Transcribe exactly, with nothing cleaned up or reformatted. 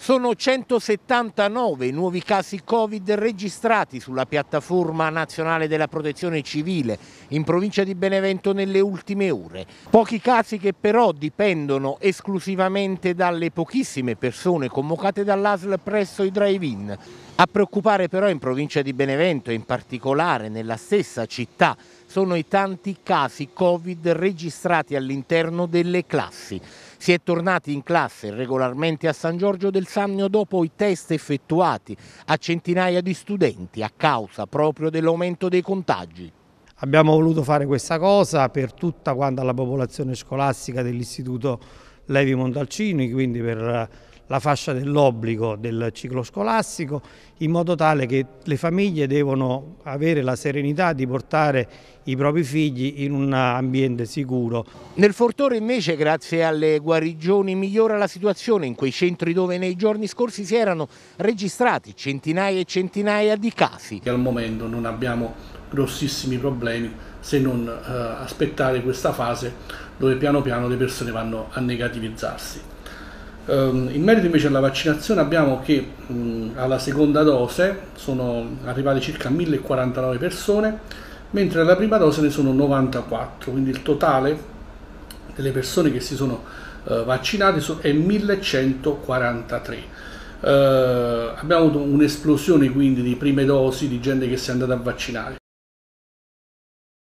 Sono centosettantanove i nuovi casi Covid registrati sulla piattaforma nazionale della protezione civile in provincia di Benevento nelle ultime ore. Pochi casi che però dipendono esclusivamente dalle pochissime persone convocate dall'A S L presso i drive-in. A preoccupare però in provincia di Benevento e in particolare nella stessa città sono i tanti casi Covid registrati all'interno delle classi. Si è tornati in classe regolarmente a San Giorgio del Sannio dopo i test effettuati a centinaia di studenti a causa proprio dell'aumento dei contagi. Abbiamo voluto fare questa cosa per tutta quanta la popolazione scolastica dell'Istituto Levi Montalcini, quindi per la fascia dell'obbligo del ciclo scolastico, in modo tale che le famiglie devono avere la serenità di portare i propri figli in un ambiente sicuro. Nel Fortore invece, grazie alle guarigioni, migliora la situazione in quei centri dove nei giorni scorsi si erano registrati centinaia e centinaia di casi. Al momento non abbiamo grossissimi problemi se non eh, aspettare questa fase dove piano piano le persone vanno a negativizzarsi. In merito invece alla vaccinazione abbiamo che mh, alla seconda dose sono arrivate circa mille e quarantanove persone, mentre alla prima dose ne sono novantaquattro, quindi il totale delle persone che si sono uh, vaccinate è millecentoquarantatré. Uh, abbiamo avuto un'esplosione quindi di prime dosi di gente che si è andata a vaccinare.